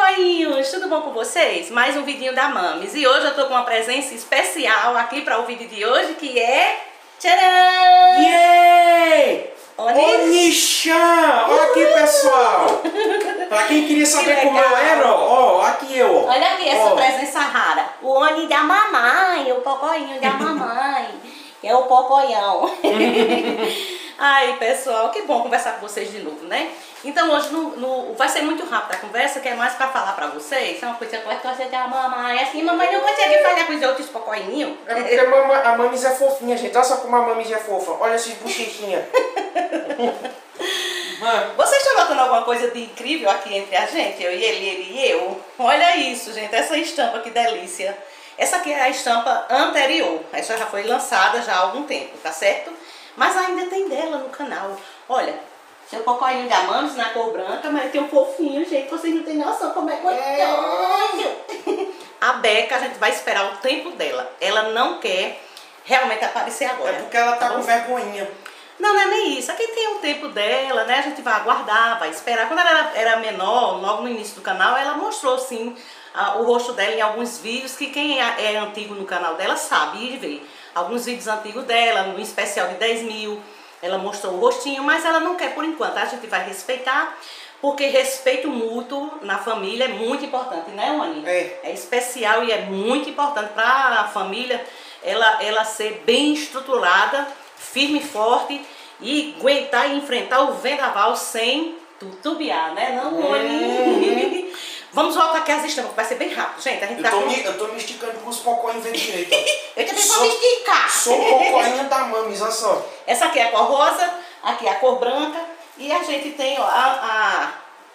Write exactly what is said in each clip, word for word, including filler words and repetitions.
Pocoinhos, tudo bom com vocês? Mais um vidinho da Mames. E hoje eu tô com uma presença especial aqui para o vídeo de hoje, que é... Tcharam! Yay! Oni... Onichan! Olha aqui, pessoal! Pra quem queria saber que como eu era, ó, aqui eu. Olha aqui essa ó. presença rara. O Oni da mamãe, o Pocoinho da mamãe, que é o Pocoião. Ai, pessoal, que bom conversar com vocês de novo, né? Então hoje no, no, vai ser muito rápido a conversa, que é mais pra falar pra vocês. É uma coisa que você da mamãe, assim, mamãe não consegue falar com os outros Pocoinhos. É porque a, mama, a Mames é fofinha, gente. Olha só como a Mames é fofa. Olha esses bochechinhas. Vocês estão notando alguma coisa de incrível aqui entre a gente? Eu e ele, ele e eu? Olha isso, gente, essa estampa, que delícia. Essa aqui é a estampa anterior. Essa já foi lançada já há algum tempo, tá certo? Mas ainda tem dela no canal. Olha, seu Pocoinho da Mames na cor branca, mas tem um fofinho, gente. Vocês não têm noção como é gostoso. A Beca, a gente vai esperar o tempo dela. Ela não quer realmente aparecer agora. É porque ela tá com vergonhinha. Não, não é nem isso. Aqui tem o tempo dela, né? A gente vai aguardar, vai esperar. Quando ela era, era menor, logo no início do canal, ela mostrou, sim, a, o rosto dela em alguns vídeos, que quem é, é antigo no canal dela sabe e vê. Alguns vídeos antigos dela, no especial de dez mil, ela mostrou o rostinho, mas ela não quer por enquanto. A gente vai respeitar, porque respeito mútuo na família é muito importante, né, Oni? É. É especial e é muito importante para a família ela, ela ser bem estruturada, firme e forte, e aguentar e enfrentar o vendaval sem tutubiar, né, não, Oni? Hum. Vamos voltar aqui às estampas, vai ser bem rápido, gente. A gente eu, tá tô com... me, eu tô me esticando com os Pocoinhos vem direito. Eu também vou me esticar. Sou Pocoinho da Mames, olha só. Essa aqui é a cor rosa, aqui é a cor branca, e a gente tem, ó, a,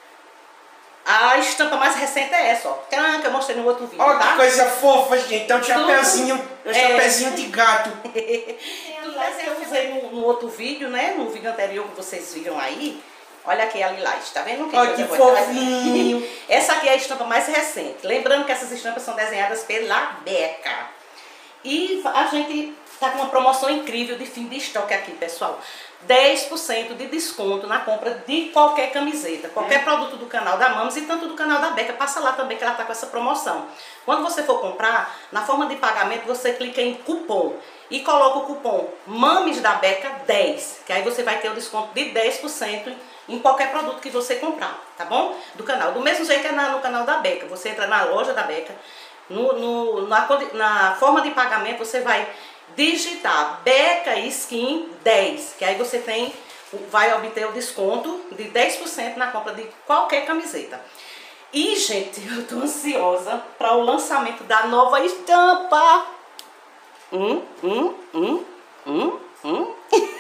a, a estampa mais recente é essa, ó. Que eu mostrei no outro vídeo, Olha tá? que coisa fofa, gente. Tem um chapéuzinho, um é. chapéuzinho de gato. Lilás que eu usei no, no outro vídeo, né? No vídeo anterior que vocês viram aí. Olha aqui a lilás, tá vendo? Que Olha que fofinho. Essa aqui é a estampa mais recente. Lembrando que essas estampas são desenhadas pela Beca. E a gente tá com uma promoção incrível de fim de estoque aqui, pessoal. dez por cento de desconto na compra de qualquer camiseta, qualquer hum. produto do canal da Mames e tanto do canal da Beca. Passa lá também que ela tá com essa promoção. Quando você for comprar, na forma de pagamento, você clica em cupom e coloca o cupom Mames da Beca dez, que aí você vai ter o desconto de dez por cento em qualquer produto que você comprar, tá bom? Do canal. Do mesmo jeito é na, no canal da Beca. Você entra na loja da Beca, no, no, na, na forma de pagamento você vai digitar Beca Skin dez, que aí você tem, vai obter o desconto de dez por cento na compra de qualquer camiseta. E, gente, eu tô ansiosa para o lançamento da nova estampa. Hum, hum, hum, hum, hum.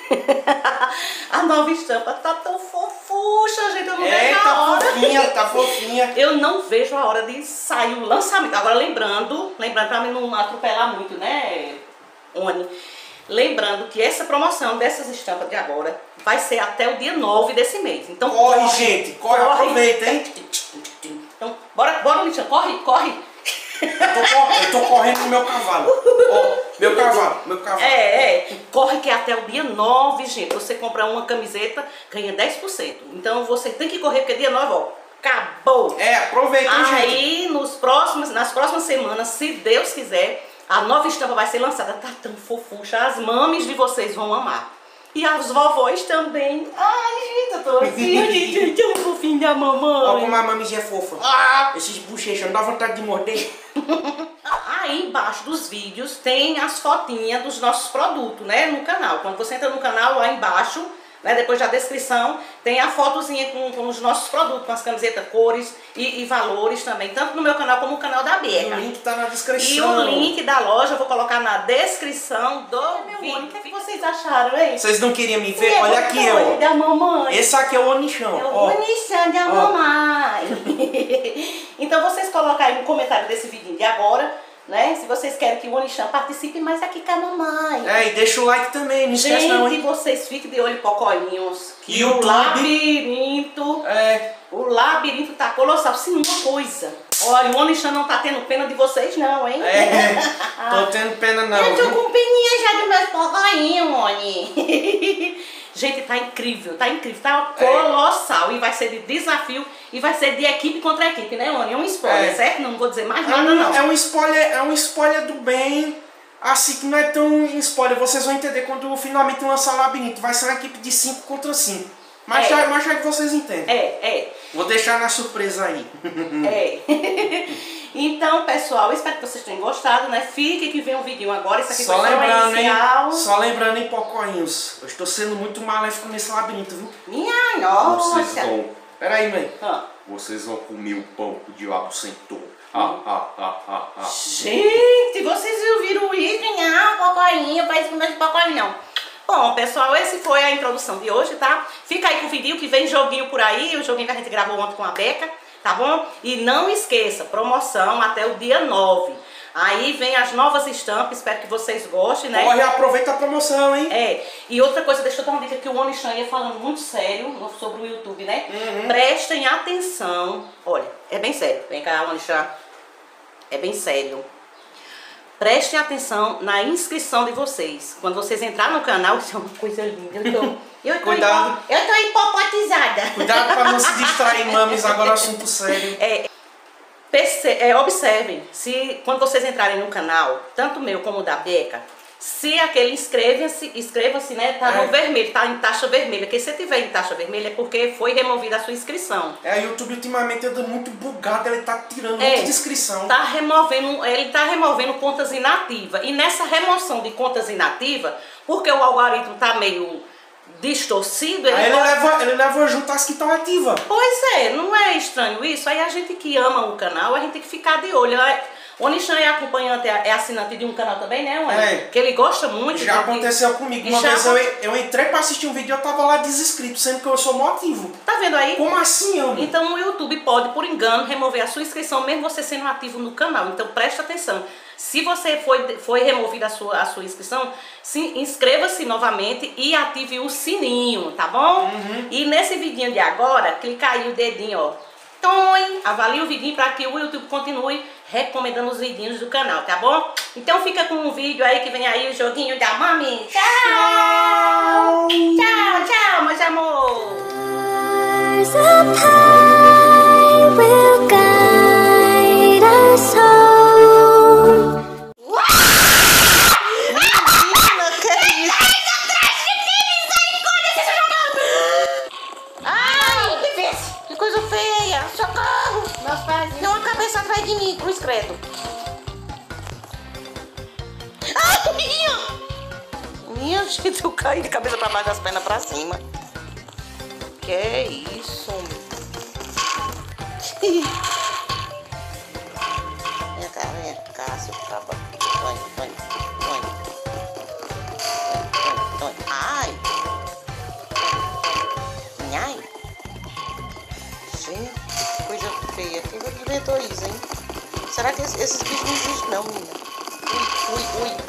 A nova estampa tá tão fofucha, gente. Eu não é, vejo tá a hora. fofinha, tá fofinha. Eu não vejo a hora de sair o lançamento. Agora, lembrando, lembrando pra mim não atropelar muito, né, Oni? Lembrando que essa promoção dessas estampas de agora vai ser até o dia nove desse mês. Então, corre, corre gente, corre, corre. aproveita, hein? Então, bora, bora, Lixão, corre, corre. Eu tô, eu tô correndo no meu cavalo. Ó, meu cavalo, meu cavalo. É, é. Corre que é até o dia nove, gente. Você compra uma camiseta, ganha dez por cento. Então você tem que correr, porque dia nove, ó, acabou. É, aproveita, gente. Aí, nos próximos, nas próximas semanas, se Deus quiser, a nova estampa vai ser lançada. Tá tão fofucha. As mames de vocês vão amar. E as vovós também. Ai, gente, eu tô assim, gente, tão fofinho da mamãe. Olha como a Mames é fofa. Ah. Esses bochechos, não dá vontade de morder. Aí embaixo dos vídeos tem as fotinhas dos nossos produtos, né, no canal. Quando você entra no canal, lá embaixo, né, depois da descrição, tem a fotozinha com, com os nossos produtos, com as camisetas, cores e, e valores também, tanto no meu canal como no canal da Beca. O link tá na descrição. E o link da loja eu vou colocar na descrição do vídeo. O que, é que vocês acharam, hein? Vocês não queriam me ver? Olha aqui, ó. Da mamãe. Esse aqui é o Onichão. É o Onichão da mamãe. Então vocês colocarem aí no comentário desse vídeo de agora, né? Se vocês querem que o Onichan participe mais aqui com a mamãe. É, e deixa o like também, não esquece não, hein? Gente, vocês fiquem de olho, Pocoinhos. E o o labirinto. É. O labirinto tá colossal. Sim, uma coisa. Olha, o Onichan não tá tendo pena de vocês não, hein? É, tô tendo pena não. Eu tô viu? com peninha já dos meus Pocoinhos, Oni. Gente, tá incrível, tá incrível, tá colossal. É. E vai ser de desafio E vai ser de equipe contra equipe, né, Oni? É um spoiler, É. certo? Não vou dizer mais É nada, um, não. é um spoiler, é um spoiler do bem, assim que não é tão spoiler. Vocês vão entender quando finalmente lançar o Labirinto. Vai ser uma equipe de cinco contra cinco. Mas É. já, mas já que vocês entendem. É, é. Vou deixar na surpresa aí. É. Então, pessoal, espero que vocês tenham gostado, né? Fique que vem um vídeo agora. Isso aqui Só foi só lembrando, hein? inicial. Só lembrando, hein, Pocoinhos. Eu estou sendo muito maléfico nesse labirinto, viu? Minha nossa. Vocês vão... Pera aí, mãe. Ah. Vocês vão comer o pão que o diabo sentou. Ah, ah, ah, ah, ah. Gente, vocês ouviram isso? Não, Pocoinha, parece que não é de Pocoinha, não. Bom, pessoal, esse foi a introdução de hoje, tá? Fica aí com o vídeo que vem joguinho por aí, o joguinho que a gente gravou ontem com a Beca, tá bom? E não esqueça, promoção até o dia nove. Aí vem as novas estampas, espero que vocês gostem, né? Corre, aproveita a promoção, hein? É, e outra coisa, deixa eu dar uma dica que o Onichan ia falando muito sério sobre o YouTube, né? Uhum. Prestem atenção. Olha, é bem sério. Vem cá, Onichan. É bem sério. Prestem atenção na inscrição de vocês. Quando vocês entrarem no canal, isso é uma coisa linda. Eu tô, eu tô, Cuidado. hipo, eu tô hipopatizada. Cuidado pra não se distrair, mames, agora é assunto sério. É, perce, é, observem, se quando vocês entrarem no canal, tanto o meu como o da Beca, se aquele inscreva-se, inscreva-se, né? Tá É. no vermelho, tá em taxa vermelha. Porque se tiver em taxa vermelha é porque foi removida a sua inscrição. É, o YouTube ultimamente anda muito bugado, ele tá tirando É. muita inscrição. Tá removendo, ele tá removendo contas inativas. E nessa remoção de contas inativas, porque o algoritmo tá meio distorcido, ele, Aí ele pode- leva, ele leva junto as que estão ativas. Pois é, não é estranho isso? Aí a gente que ama o canal, a gente tem que ficar de olho. O Onichan é acompanhante, é assinante de um canal também, né, Oni? É. Que ele gosta muito. Já de- aconteceu comigo. Uma Já vez eu, aconte- eu entrei pra assistir um vídeo e eu tava lá desinscrito, sendo que eu sou motivo. Tá vendo aí? Como assim, homem? Então o YouTube pode, por engano, remover a sua inscrição, mesmo você sendo ativo no canal. Então preste atenção. Se você foi, foi removida a sua, a sua inscrição, se, inscreva-se novamente e ative o sininho, tá bom? Uhum. E nesse vidinho de agora, clica aí o dedinho, ó. Tom, avalie o vidinho para que o YouTube continue recomendando os vidinhos do canal, tá bom? Então fica com um vídeo aí que vem aí o joguinho da Mami. Tchau! Tchau, tchau, meus amor! Stars up high will guide us home. Menina, que é isso? Ai, que coisa feia! Socorro! Meus pés. Tem uma cabeça atrás de mim, cruz credo. Ai, minha! Minha gente, eu caí de cabeça pra baixo, das pernas pra cima. Que é isso? Vem cá, vem cá, seu cabo. Tony, Tony, Tony. Tony, Tony. Ai! Ai! Gente, que coisa feia. Quem foi que inventou isso, hein? Será que esses, esses bichos não existem, não, menina? Ui, ui, ui.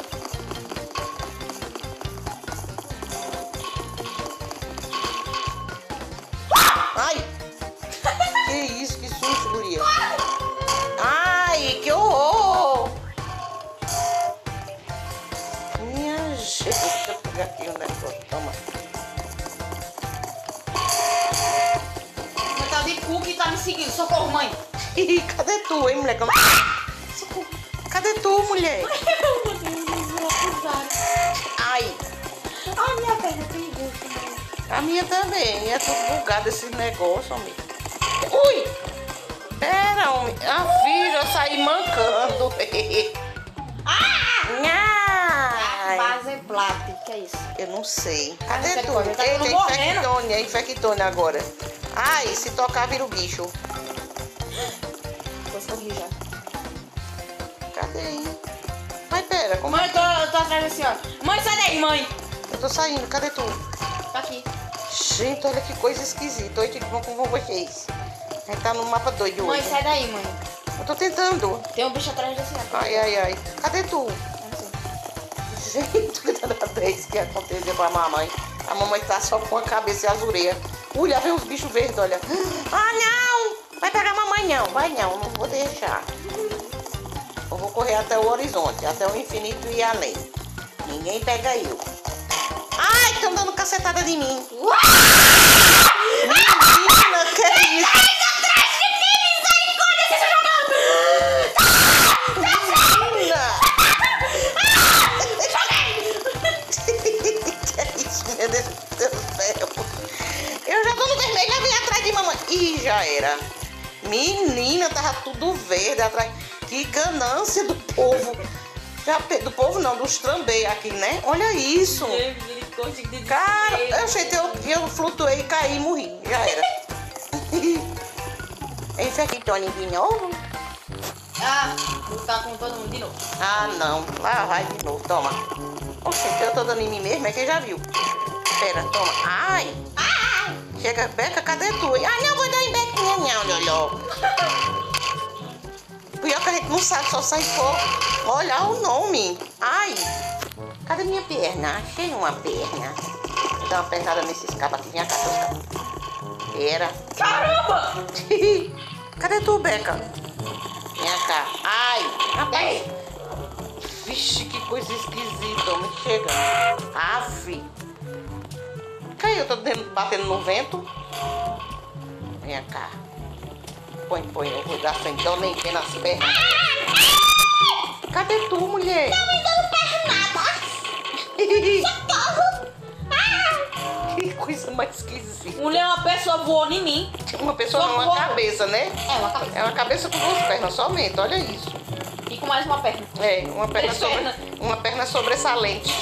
Ai! Que isso, que susto, guria. Ai, que horror! Minha gente, deixa eu pegar aqui um negócio. Toma. Uma tal de cookie tá me seguindo. Socorro, mãe. Ih, cadê tu, hein, moleque? Socorro. Cadê tu, mulher? Meu Deus, eu vou acusar. Ai, Ai, minha perna tem gosto, mãe. a minha também. É tudo bugado esse negócio, homem. Ui! Pera, homem. A filha, eu saí mancando. Ai. Base Black, que é isso? Eu não sei. Cadê Ai, tu? tá todo Eita, mundo morrendo. infectone, é infectone agora. Ai, se tocar vira o bicho. Vou sorrir já. Cadê, hein? Mas pera, como Mãe, eu tô, eu tô atrás da senhora. Mãe, sai daí, mãe. eu tô saindo? Cadê tu? Tá aqui. Gente, olha que coisa esquisita. Oi, tudo bom com vocês? A gente tá no mapa doido Mãe, hoje. sai daí, mãe. Eu tô tentando. Tem um bicho atrás da senhora. Ai, ai, ai. Cadê tu? Eu não sei. Gente, toda vez que aconteceu com a mamãe, a mamãe tá só com a cabeça e as orelhas. Ui, lá vem os bichos verdes, olha. Ah, não! Vai pegar a mamãe, não. Vai não, não vou deixar. Eu vou correr até o horizonte, até o infinito e além. Ninguém pega eu. Ai, estão dando cacetada de mim. Menina, que é isso? era. Menina, tava tudo verde atrás. Que ganância do povo. Já, do povo não, dos trambei aqui, né? Olha isso. Cara, eu achei que eu, eu flutuei e caí e morri. Já era. Esse aqui, Tony, de novo? Ah, vou tá com todo mundo de novo. Ah, não. Lá vai de novo, toma. Oxe, eu tô dando em mim mesmo, é quem já viu. Espera, toma. Ai. Ai. Chega, Beca, cadê tu? Ah, não, vou dar em Bequinha, não, Loló. Pior que a gente não sabe, só sai fogo. Olha o nome. Ai. Cadê minha perna? Achei uma perna. Vou dar uma pernada nesses cabos aqui. Minha cara, Pera. Caramba! Cadê tu, Beca? Minha cara. Ai. Rapaz. Vixe, que coisa esquisita. Me chega. Aff. Caiu, eu tô batendo no vento. Minha cara. Põe, põe. Eu vou dar sentão nem pé nas pernas. Cadê tu, mulher? Não, ainda não pego nada. Socorro! Ah! Que coisa mais esquisita. Mulher, uma pessoa voou em mim. Uma pessoa não, uma cabeça, né? É, uma cabeça. É uma cabeça com duas pernas somente, olha isso. E com mais uma perna. É, uma perna, Três sobre, pernas. uma perna sobressalente.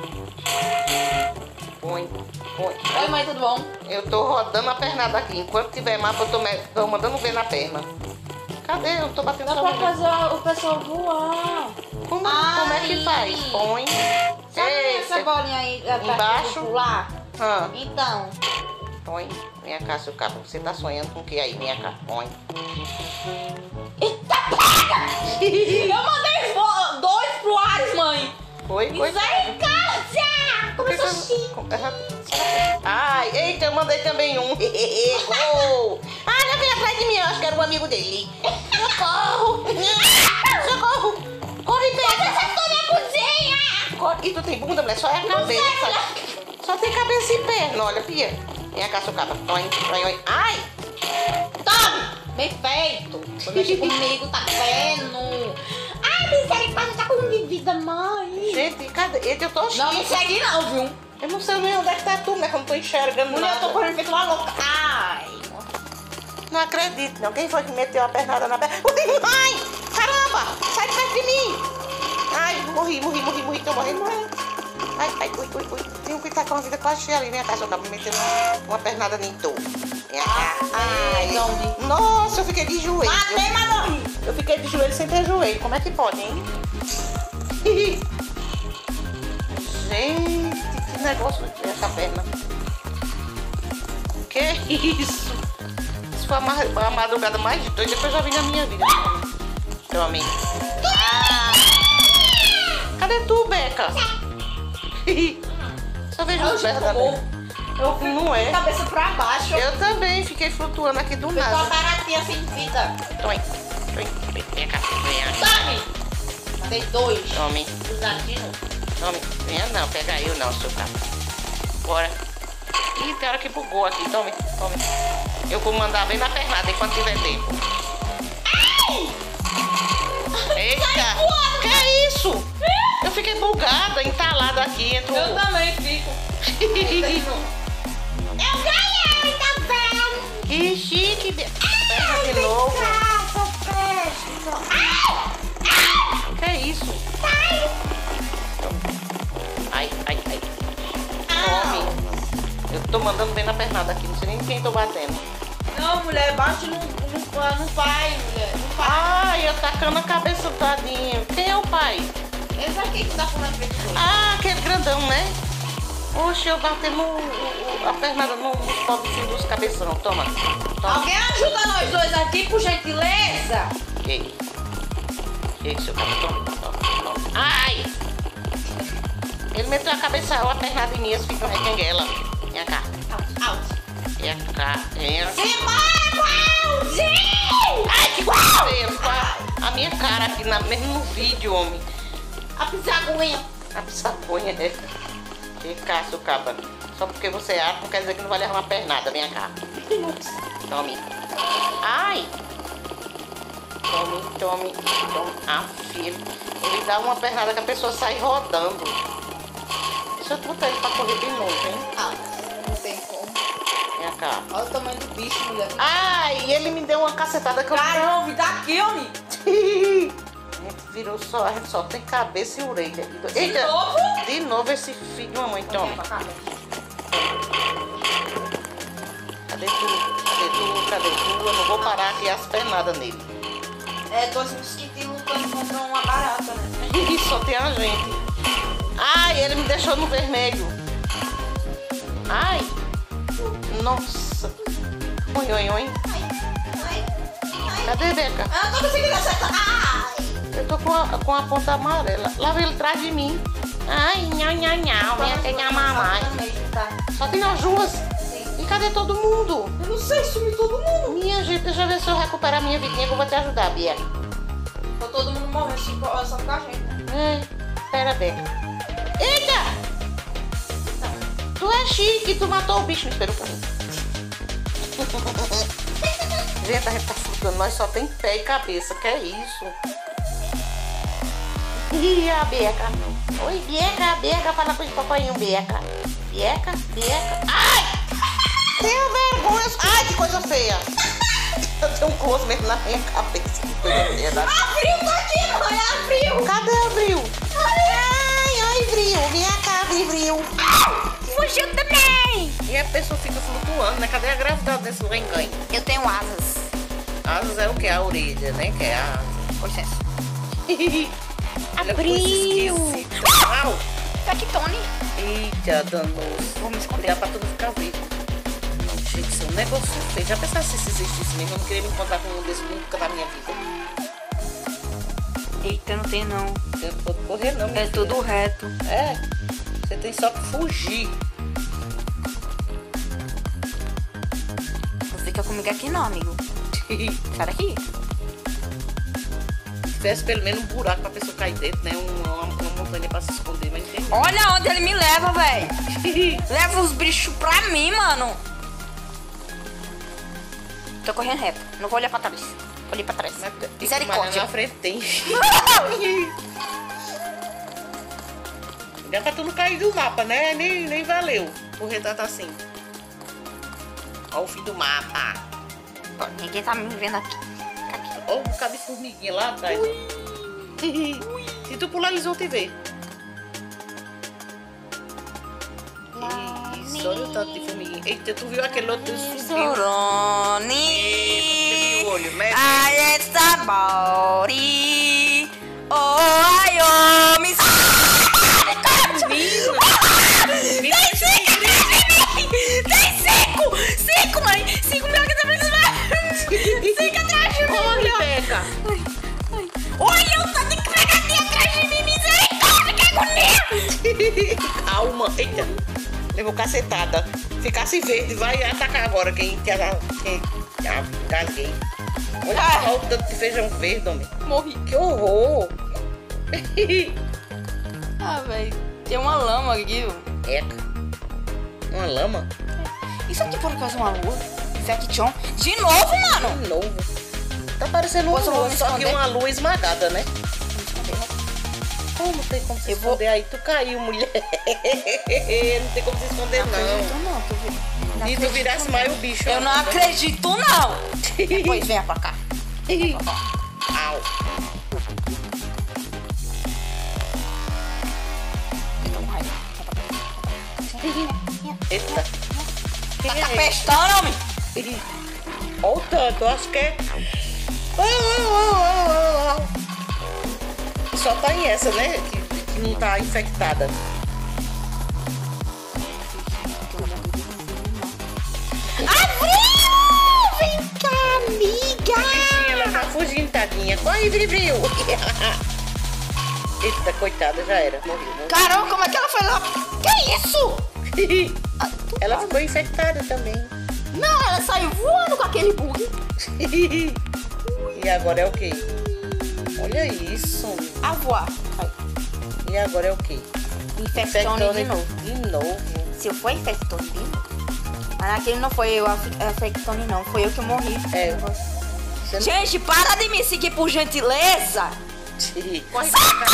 Põe, põe. Oi, mãe, tudo bom? Eu tô rodando a pernada aqui. Enquanto tiver mapa, eu tô, me- tô mandando ver na perna. Cadê? Eu tô batendo Dá só pra no- fazer o pessoal voar. Como, como é que Ai. faz? Põe. Sabe Eita. essa bolinha aí atrás Embaixo. do pular? Ah, Então, põe. Minha cara, seu cabo. Você tá sonhando com o que aí, minha cara? Põe. eita, pega! Eu mandei vo- dois pro Ares, mãe. Foi? Foi? Misericórdia! Começou assim. Ai, eita, eu mandei também um. Gol! Ah, não vem atrás de mim, eu acho que era um amigo dele. Socorro! Socorro! Corre, pega! Você acertou minha cozinha! Corre. E tu tem bunda, mulher? Só é a cabeça. Só tem cabeça e perna, olha, Pia. Minha caçucaba. Toim, toim, toim. Ai! Tome! Bem feito! Foi mexer comigo, tá vendo? Ai, misericórdia, tá com um de vida, mãe! Gente, cadê? Eita, eu tô Não, não chique. segue não, viu? Eu não sei nem onde é que tá tu, né? Que eu não tô enxergando Mulher, eu nada. tô correndo feito uma louca. Ai! Não acredito, não. Quem foi que meteu a pernada na perna? Ai! Caramba! Sai de perto de mim! Ai, morri, morri, morri, morri. Tô morrendo, morrendo. Ai, ai, ui, ui, ui. Tenho que estar com a vida quase cheia ali. Vem cá, eu tava me metendo uma pernada nem tu. Vem cá. Ai, não. Nossa, eu fiquei de joelho. Matei, mas morri! Eu fiquei de joelho sem ter joelho. Como é que pode, hein? Gente, que negócio essa perna. Que isso? Isso foi a, ma a madrugada mais doida que eu já vi na minha vida. Tome. Ah! Cadê tu, Beca? Só vejo Eu as pernas da vou. Beca. Eu fui Não é? cabeça pra baixo. Eu também fiquei flutuando aqui do Foi uma nada. baratinha sem vida. Tome. Tome. Vem cá. Vem cá. Tome! Mandei dois. Tome. Usar de novo. Tome. Venha não, pega eu não, seu cara. Bora. Ih, tem hora que bugou aqui. Tome, tome. Eu vou mandar bem na pernada enquanto tiver tempo. Eita! Que é isso? Eu fiquei bugada, entalada aqui entre Eu o... também fico. Eu ganhei, tá vendo? Que chique! De... Perna de novo. Que é isso? Ai, ai, ai. Tome. Eu tô mandando bem na pernada aqui, não sei nem quem tô batendo. Não, mulher, bate no, no, no pai, mulher. No pai. Ai, eu tacando a cabeça todinha. Quem é o pai? Esse aqui que tá com a frente do Ah, aquele grandão, né? Oxe, eu bati no, o- a pernada no- nos pobrezinhos dos cabeção. Toma. Toma. Alguém ajuda nós dois aqui, por gentileza? Ei. Ei, seu cara. Toma, toma, toma. Ai! Ele meteu a cabeça, a pernada em mim, eles ficam requenguela. Vem cá. Out, out. Vem cá. Vem cá. Simbora, Claudinho! Ai, que gostoso! A minha cara aqui, na, mesmo no vídeo, homem. A pisaguinha. A pisapunha é. Que caço, caba. Só porque você é alto, não quer dizer que não vai levar uma pernada. Vem cá. Tome. Ai! Tome, tome, tome. Ah, filho. Ele dá uma pernada que a pessoa sai rodando. Deixa eu botar ele pra correr de novo, hein? Out. Não tem como. Vem Beca. Olha o tamanho do bicho, mulher. Ai, ele me deu uma cacetada que eu... Caramba, daqui, homem. Virou só, só tem cabeça e orelha. De Eita, novo? de novo esse filho de mamãe, toma. Cadê tu? Cadê tu? Cadê tu? Eu não vou parar aqui as pernadas nele. É, dois mosquitos lutando contra uma barata, né? Ih, só tem a gente. Ai, ele me deixou no vermelho. Ai. Nossa. Oi, oi, oi. Cadê, Beca? Eu não tô conseguindo acertar. Ai. Eu tô com a, com a ponta amarela. Lá vem ele atrás de mim. Ai, nhau, nhau, nhau. Vem aqui minha mamãe. Tá. Só tem nós duas. Sim. E cadê todo mundo? Eu não sei, sumiu todo mundo. Minha gente, deixa eu ver se eu recuperar minha vidinha que eu vou te ajudar, Bia. Tô todo mundo morrendo, só só com a gente, né? É, pera, Beca. Eita! Tu é chique, tu matou o bicho, me esperou pra mim. Gente, a gente tá flutuando, nós só tem pé e cabeça, que é isso? Ih, a Beca. Oi, Beca, Beca, fala com esse papainho, Beca. Beca, Beca. Ai! Tenho vergonha. Ai, que coisa feia. Eu tenho um close mesmo na minha cabeça. Que coisa feia. Da... Abriu, tô aqui, mãe, abriu. Cadê a Abril? Ai, ai, Abril. Vem cá, Abril. Fugiu também. E a pessoa fica flutuando, né? Cadê a gravidade desse renganho? Eu tenho asas. Asas é o que? A orelha, né? Que é a asa. Com licença. Abril! Au! Tectone. Eita, danoso. Vou me esconder. Dá pra tudo ficar vivo. Gente, isso é um negócio feio. Já pensasse se isso existisse mesmo? Eu não queria me encontrar com um desse nunca da minha vida. Eita, não tem não. Eu não pode correr, não. minha É filha. tudo reto. É. Você tem só que fugir. Não fica comigo aqui não, amigo. Sai daqui. Se tivesse pelo menos um buraco pra pessoa cair dentro, né? Uma, uma montanha pra se esconder, mas não tem. Olha onde ele me leva, velho. Leva os bichos pra mim, mano. Tô correndo reto. Não vou olhar pra trás. Vou olhar pra trás. Mas Misericórdia. na frente tem. Já pra tu não cair do mapa, né? Nem, nem valeu. O retrato assim. Ó o fim do mapa. Ó, ninguém tá me vendo aqui. Aqui. Ó o bocado de formiguinha lá atrás. Se tu pular, eles vão te ver. Isso, olha o tanto de formiguinha. Eita, tu viu aquele outro subiu? Soroni. O olho, né? Ai, essa body. Oh, ai, oh, me... Menino! Tem cinco! Tem cinco! Cinco, mãe! Cinco mil aqui também! Cinco atrás de mim! Corre, Beca! Olha, eu tô de pegadinha atrás de mim! Misericórdia, que agonia! Calma! Eita! Levou cacetada. Ficasse verde, vai atacar agora quem quer. Quem. Ah, gasguei. Olha Ah. o tanto de feijão verde, homem. Morri. Que horror! Ah, velho. Tem uma lama aqui, viu? Eca. Uma lama? Isso aqui por acaso é uma lua? Infection. De novo, mano! De novo. Tá parecendo uma Posso lua, me só que esconder? uma lua esmagada, né? Como tem como se Eu vou- esconder aí? Tu caiu, mulher. Não tem como se esconder, não. acredito não, tu vi- não E tu acredito virasse não. mais o bicho. Eu não acredito, não! Depois venha pra cá. Au. Eu tô com raiva. Eita. Tá Quem é esse? capestando, homem! Olha o tanto, eu acho que é. Oh, oh, oh, oh, oh. Só tá em essa, né? Que, que não tá infectada. Abriu! Vem cá, amiga! Bichinha, ela tá fugindo, tadinha. Corre, Bribril. Eita, coitada, já era. Morreu, morreu. Caramba, como é que ela foi lá? Que isso? Ela ficou infectada também. Não, ela saiu voando com aquele bug. E agora é o quê? Olha isso. A voar. E agora é o quê? Infectone de novo. De novo. Se eu for infectone de novo. Mas aquele não foi eu, a infectone não. Foi eu que morri. É. Você não... Gente, para de me seguir por gentileza. Corre pra cá.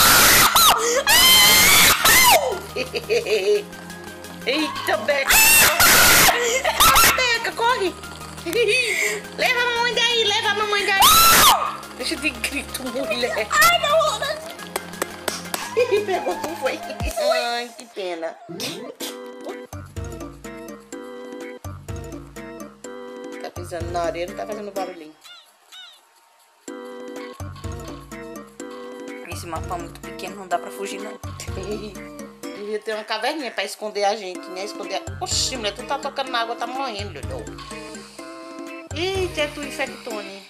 Eita, Beca. Beca. Beca, corre. Leva a mamãe daí, leva a mamãe daí. Deixa de grito, mulher. Ai, não, não. Pegou, tu foi. Ai, que pena. Tá pisando na areia, não tá fazendo barulhinho. Esse mapa é muito pequeno, não dá pra fugir, não. Devia ter uma caverninha pra esconder a gente, né? Esconder a... Oxi, mulher, tu tá tocando na água, tá morrendo, Lulô. Eita, é tu infectone.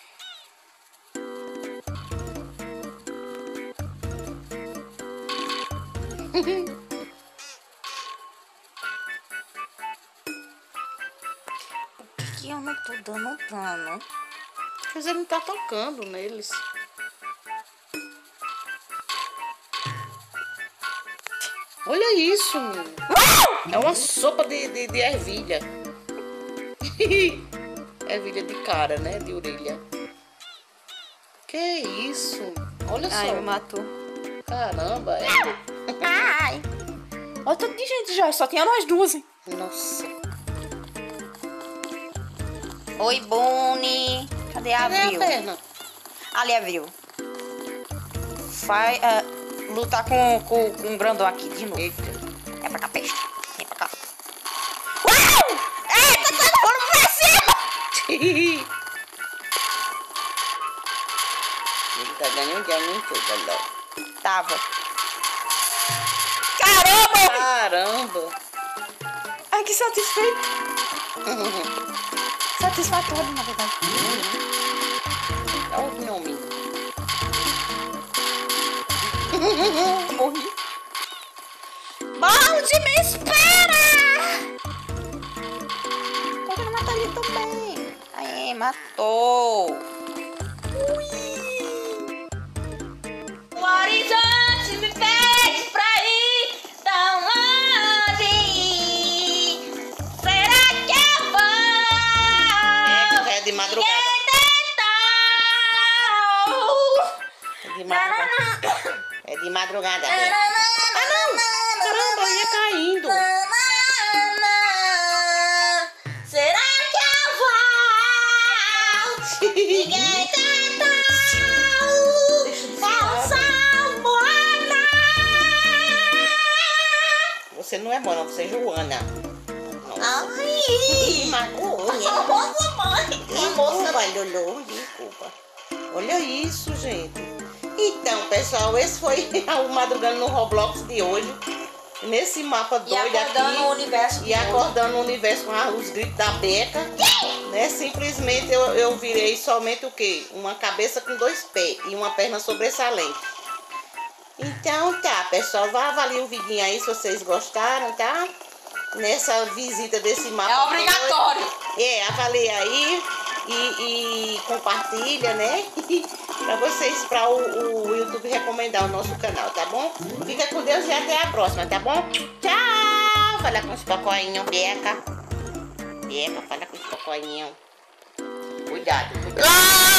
Por que eu não tô dando dano? Mas ele não tá tocando neles. Olha isso, menino. É uma sopa de, de, de ervilha. Ervilha de cara, né? De orelha. Que isso? Olha Ai, só. me matou. Caramba. É... Ai. Olha tanto de gente já, só tinha nós duas, hein? Nossa. Oi, Bonnie. Cadê a Cadê a Avril? perna? Ali, Avril. Vai uh, lutar com, com, com um grandão aqui de novo. Eita. É pra cá, peixe. Vem pra cá. Uau! Eita, tá voando pra cima! Ele tá ganhando de mim tudo, olha. Tava. Caramba! Caramba. Ai, que satisfeito. Satisfatório, na verdade. Olha o nome. Morri. Balde, me espera! Pode não matar ele também. Aí, matou. Ui. O horizonte me pede pra ir tão longe. Será que eu vou? É, é de madrugada. É de madrugada. É de madrugada. É. Ah, não! Caramba, eu ia caindo. Será que eu vou? Ninguém tentou. Falsa Moana. Você não é Mona, você é Joana. Ai. Que magoou, né? Nossa, mãe. Desculpa, Lulu, desculpa. Olha isso, gente. Então, pessoal, esse foi o Madrugando no Roblox de hoje. Nesse mapa E doido acordando aqui. o universo. E acordando o universo com a- os gritos da Beca. Né? Simplesmente eu, eu virei somente o quê? Uma cabeça com dois pés e uma perna sobressalente. Então tá, pessoal. Vá avaliar o vidinho aí se vocês gostaram, tá? Nessa visita desse mapa. É obrigatório. doido. É, avalia aí. E, e compartilha, né? Pra vocês, pra o, o YouTube recomendar o nosso canal, tá bom? Fica com Deus e até a próxima, tá bom? Tchau! Fala com os pacoinhos, Beca. Beca, fala com os pacoinhos. Cuidado, cuidado.